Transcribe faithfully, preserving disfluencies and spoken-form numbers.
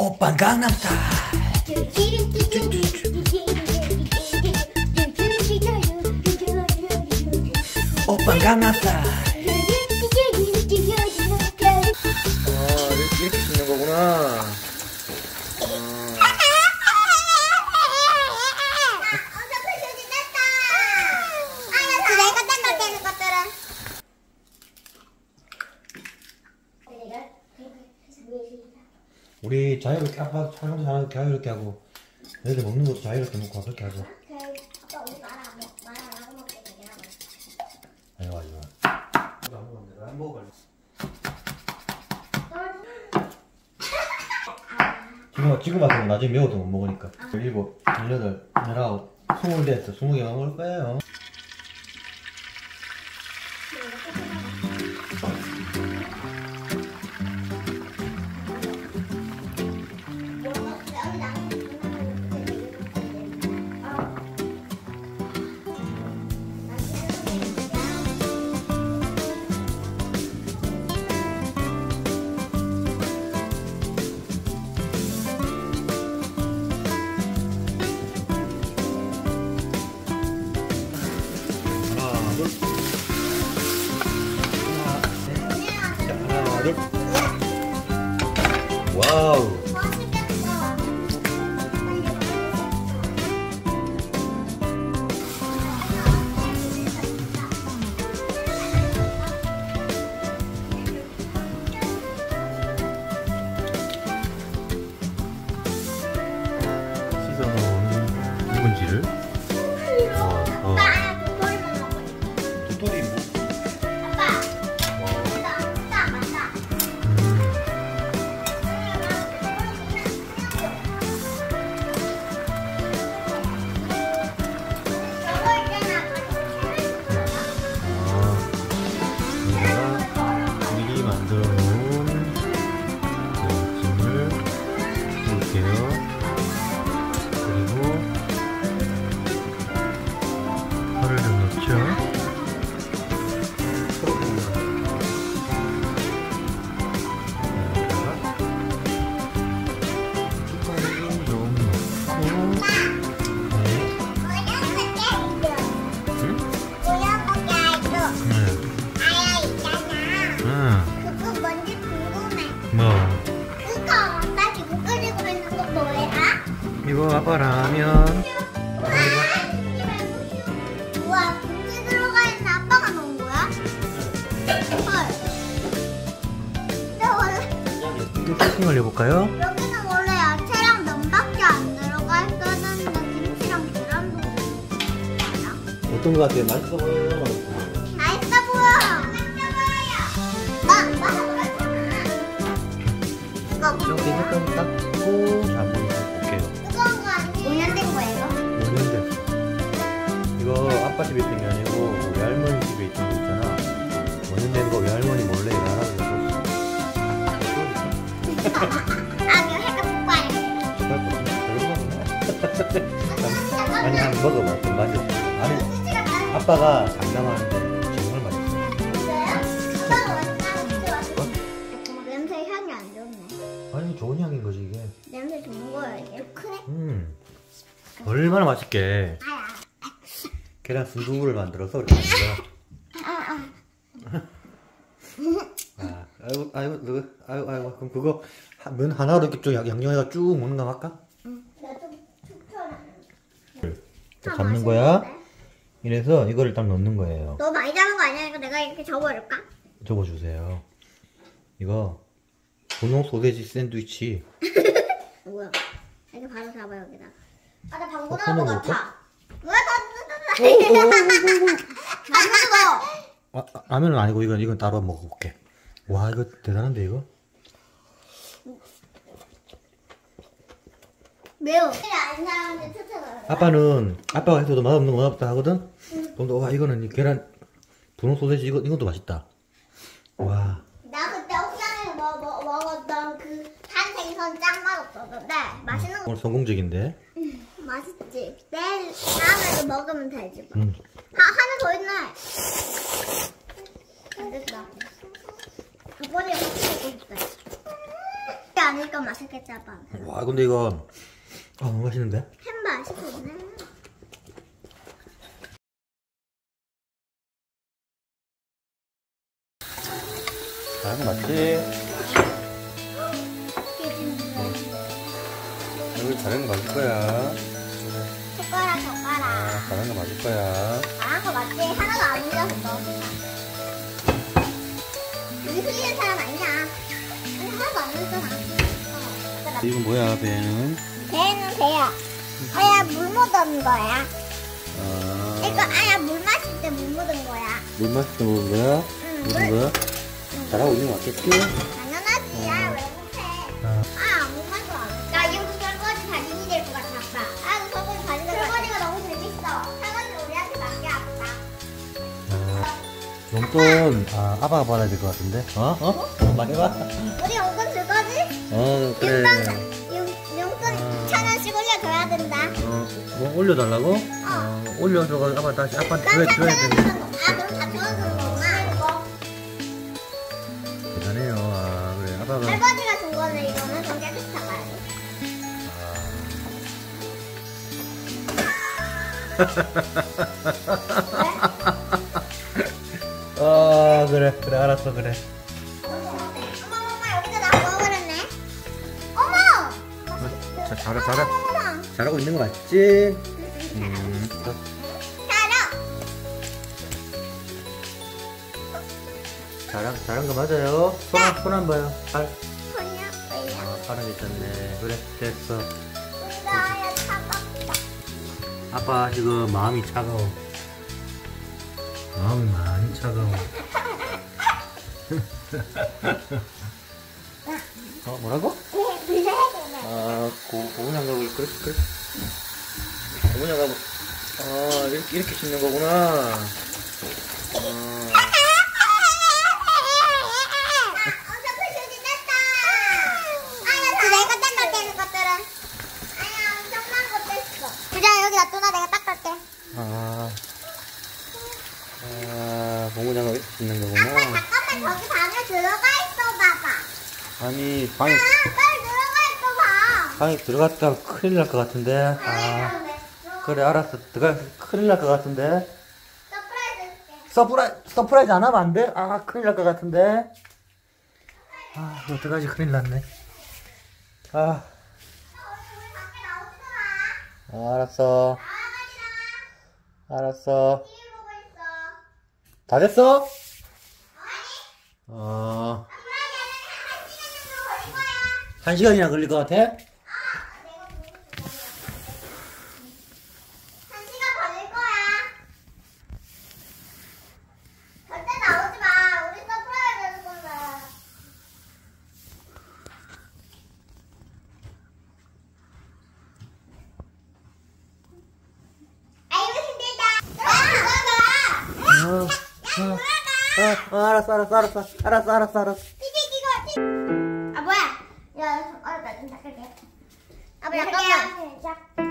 오빤 강남스타일. 오빤 강남스타일. 아, 이렇게 씹는 거구나. 우리 자유롭게 아빠 촬영도 자유롭게, 자유롭게 하고 애들 먹는 것도 자유롭게 먹고 그렇게 하고. 아빠 우리 말 안 먹, 말 안 하고 먹게 되게 하고. 아이고 아이고. 나도 안 먹었는데 나 안 먹어갈래. 지금 지금 와서 나중에 매워도 못 먹으니까. 일곱, 열여덟, 열아홉, 스물 됐어. 스무 개만 먹을 거예요. 와우. 씻어놓은 묵은지를 넣어서 도토리 묵. 뭐? 그거 나 지금 끓이고 있는 거 뭐야? 이거 아빠 라면. 우와, 국물 들어가 있는 아빠가 넣은 거야? 헐. 근데 원래 이거 세팅을 해볼까요? 여기는 원래 야채랑 면밖에 안 들어가 있었는데 김치랑 계란도 들어가. 어떤 거 같아요? 맛있어 보여요? 맛있어 보여. 맛있어 보여요. 나 안 봐서 그렇잖아. 이거 이렇게 색깔 닦고 잠을 볼게요. 뜨거운 거 아니야? 오 년 된 거예요? 오 년 됐어. 이거 아빠 집에 있던 게 아니고 외할머니 집에 있던 거 있잖아. 오 년 된 거 외할머니 몰래 이거 하나 줬어. 아, 이거 해가 폭발해. 정말 별로 아니 한번 먹어봐. 좀 맛있어. 아니 아빠가 장담하는데 정말 맛있어. 냄새 향이 안 좋네. 아니 좋은 향인 거지 이게. 냄새 좋은 거야 이게. 그래? 음 얼마나 맛있게 아야. 계란 순두부를 만들어서 이렇게 하는 거야. 아, 아. 아, 아이고, 아이고, 너, 아이고, 아이고, 그럼 그거 하- 면 하나로 이렇게 쭉 양- 양념해서 쭉 먹는 거 할까? 응. 나좀 추천해. 또 잡는 거야. 이래서 이거를 딱 넣는 거예요. 너무 많이 잡은 거 아니야? 이거 내가 이렇게 접어줄까? 접어주세요. 이거 분홍 소세지 샌드위치. 뭐야? 이렇게 바로 잡아 여기다. 아, 나 방구 어, 나온 거 손에 같아. 왜 나? 안 먹어. 아, 아, 라면은 아니고 이건 이건 따로 먹어볼게. 와 이거 대단한데 이거. 매워. 안 사는데 추천을. 아빠는 아빠가 해서도 맛없는 거 맛없다 하거든. 근데 와 이거는 이 계란 분홍 소세지 이거 이것도 맛있다. 와. 나 그때 옥상에서 먹, 먹, 먹었던 그 탄생선 짱 맛없었는데 맛있는 거. 오늘 성공적인데. 음, 맛있지. 내일 다음에도 먹으면 되지 뭐. 음. 아, 하나 더 있네. 안 됐다. 저번에 먹고 싶다. 야, 아니까 맛있겠지, 아빠. 와, 근데 이거 아, 너무 맛있는데? 햄 맛있겠네. 잘한 거 맞지? 여기 잘한 거 맞을 거야. 젓가락, 젓가락. 아, 잘한 거 맞을 거야. 잘한 거 맞지? 하나도 안 흘렸어. 우리 흘리는 사람 아니야. 아니, 하나도 안 흘렸잖아. 어. 이거 뭐야, 배는? 배는 배야. 아야, 물 묻은 거야. 아, 이거 아야, 물 마실 때 물 묻은 거야. 물 마실 때 먹은 거야? 응, 먹은 물. 거야? 잘하고 있는 거 맞겠지? 당연하지. 야, 왜 못해? 아, 아, 아무 말도 안 해. 나 이거 설거지 달인이 될 것 같아, 아빠. 아, 이거 설거지 달인이 될 것 같아. 설거지가 너무 재밌어. 설거지 우리한테 맡겨, 아빠. 아, 용돈, 아, 아빠가 받아야 될 것 같은데? 어? 어? 말해봐. 우리 용돈 줄 거지? 어, 그래. 용돈, 용, 용돈 천 원씩 올려줘야 된다. 어, 뭐 올려달라고? 어, 올려줘가 아빠 다시 아빠한테 줘야, 난 줘야 삼천 원 돼. 주는 거. 아, 그럼 사천 원 주는 거구나, 이거. 대단해요. 아, 그래. 아빠가. 설거지가 준 거네, 이거는. 좀 깨끗이 사가야 돼. 아, 그래. 그래, 알았어, 그래. 어머, 엄마, 여기다 나 먹어버렸네. 어머! 자, 잘하, 잘하, 어머! 잘하고 있는 거 맞지? 음, 잘하! 잘한, 잘한 거 맞아요. 손, 한- 손 한 봐요. 발. 손이야? 왜야? 어, 발은 있었네. 그래, 됐어. 나야 차갑다. 아빠 지금 마음이 차가워. 마음이 많이 차가워. 어, 뭐라고? 아, 고, 고무장갑을, 그래, 그래. 고무장갑을, 아, 이렇게, 이렇게 신는 거구나. 아, 엄청 표정이 됐다. 아야, 내가 닦을게, 그것들은. 아야, 엄청난 것 됐어. 부자, 여기 놔둬놔, 내가 닦을게. 아, 아, 고무장갑 이렇게 신는 아빠, 거구나. 잠깐만, 저기 방에 들어가 있어 봐봐. 아니, 방에, 아, 빨리 들어가 있어 봐. 방에 들어갔다 큰일 날 것 같은데. 아, 그래, 알았어. 들어가, 큰일 날 것 같은데. 서프라이즈 해줄게. 서프라이, 서프라이즈 안 하면 안 돼? 아, 큰일 날 것 같은데. 아, 어떡하지? 큰일 났네. 아, 우리 밖에 나오지도 마. 아, 알았어. 나가지 알았어. 마. 티비 보고 있어. 다 됐어? 아니, 어, 서프라이즈 한 시간 정도 걸릴 거야. 한 시간이나 걸릴 것 같아? 한 시간 걸릴 거야. 절대 나오지 마. 우리 서프라이즈 해줄 건데. 아이고 힘들다. 아, 들어가. 어, 어, 어, 어, 알았어, 알았어, 알았어. 알았어, 알았어, 알았어. 티비 이거 티. 아 뭐야? 야, 어, 나좀 닦을게. 아, 뭐 잠깐만.